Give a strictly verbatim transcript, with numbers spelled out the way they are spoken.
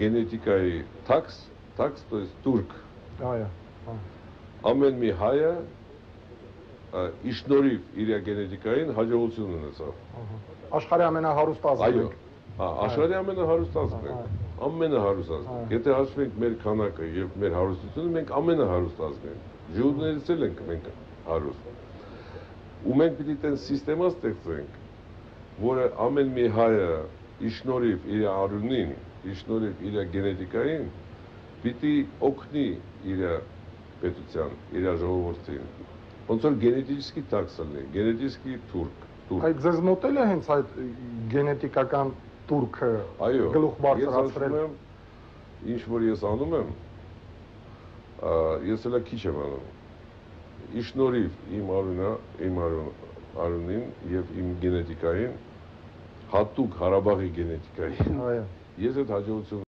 գենետիկայի տաքս, տաքս, то есть турք։ Այո։ Ամեն մի հայը իշնորիվ իր գենետիկային հաջողություն ունեցավ։ Աշխարհի ամենահարուստ ազգը։ Այո, աշխարհի ամենահարուստ ազգն ենք, ամենահարուստ ազգը։ Եթե հաշվենք մեր քանակը եւ մեր հարստությունը, մենք ամենահարուստ ազգն ենք։ Ժողովուրդներից էլ ենք մենք հարուստ։ Ու մենք պիտի տեն սիստեմա ստեղծենք, որը ամեն մի հայը իշնորիվ իր արունին, իշնորիվ իր գենետիկային, պիտի օգնի իր պետության, իր ժողովրդին։ Ոնց որ գենետիկի տաքսալն է, գենետիկի թուրք։ Այդ ձեզ մոտել է հենց այդ գենետիկական турքը գլուխ բարձրացրել։ Այո, ինչ որ ես անում եմ, ես էլ քիչ եմ անում։ Իշնորիվ իմ արունը, իմ արունին եւ իմ գենետիկային, հատուկ Ղարաբաղի գենետիկային։ Այո։ Ես այդ հաջողություն